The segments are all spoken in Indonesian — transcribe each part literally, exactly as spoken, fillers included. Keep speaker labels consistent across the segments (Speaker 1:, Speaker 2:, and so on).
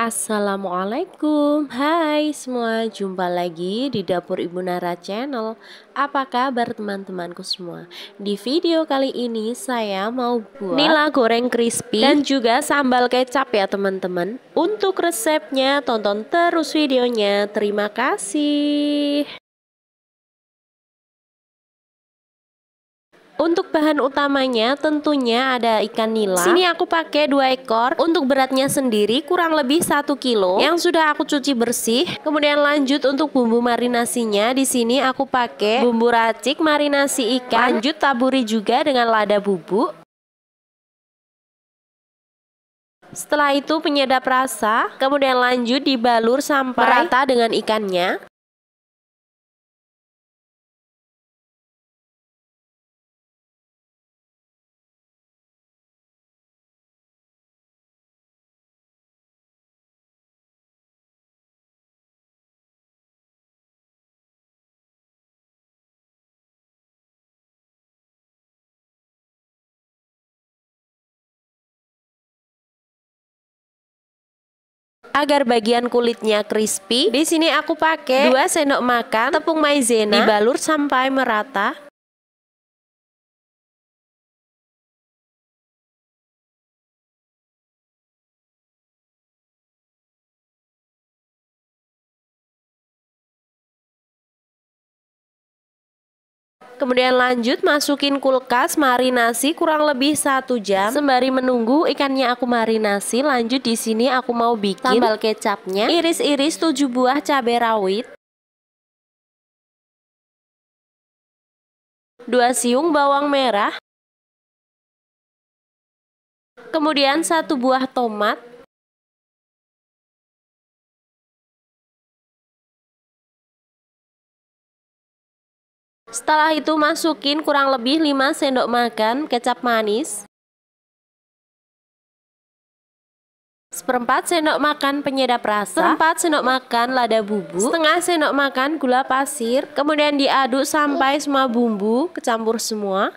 Speaker 1: Assalamualaikum, hai semua, jumpa lagi di Dapur Ibu Nara Channel. Apa kabar teman-temanku semua? Di video kali ini saya mau buat nila goreng crispy dan juga sambal kecap ya teman-teman. Untuk resepnya tonton terus videonya, terima kasih. Untuk bahan utamanya tentunya ada ikan nila. Sini aku pakai dua ekor. Untuk beratnya sendiri kurang lebih satu kilo yang sudah aku cuci bersih. Kemudian lanjut untuk bumbu marinasinya. Di sini aku pakai bumbu racik marinasi ikan. Lanjut taburi juga dengan lada bubuk. Setelah itu penyedap rasa. Kemudian lanjut dibalur sampai merata dengan ikannya. Agar bagian kulitnya crispy, di sini aku pakai dua sendok makan tepung maizena, dibalur sampai merata. Kemudian lanjut masukin kulkas marinasi kurang lebih satu jam. Sembari menunggu ikannya aku marinasi, lanjut di sini aku mau bikin sambal kecapnya. Iris-iris tujuh buah cabai rawit, dua siung bawang merah, kemudian satu buah tomat, setelah itu masukin kurang lebih lima sendok makan kecap manis, seperempat sendok makan penyedap rasa, seperempat sendok makan lada bubuk, setengah sendok makan gula pasir. Kemudian diaduk sampai semua bumbu kecampur semua.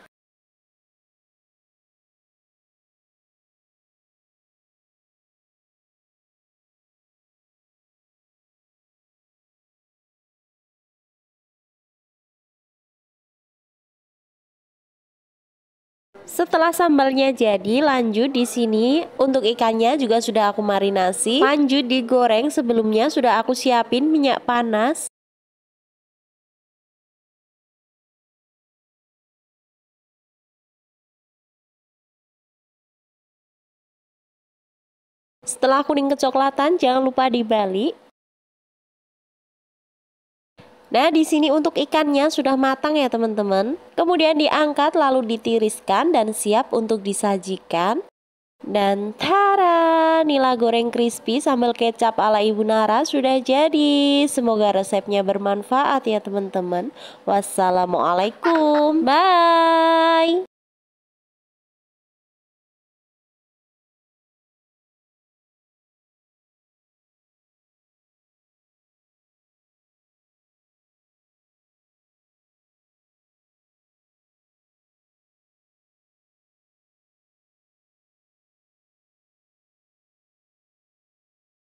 Speaker 1: Setelah sambalnya jadi, lanjut di sini untuk ikannya juga sudah aku marinasi. Lanjut digoreng, sebelumnya sudah aku siapin minyak panas. Setelah kuning kecoklatan, jangan lupa dibalik. Nah, di sini untuk ikannya sudah matang ya teman-teman. Kemudian diangkat lalu ditiriskan dan siap untuk disajikan. Dan tara, nila goreng crispy sambal kecap ala Ibu Nara sudah jadi. Semoga resepnya bermanfaat ya teman-teman. Wassalamualaikum. Bye.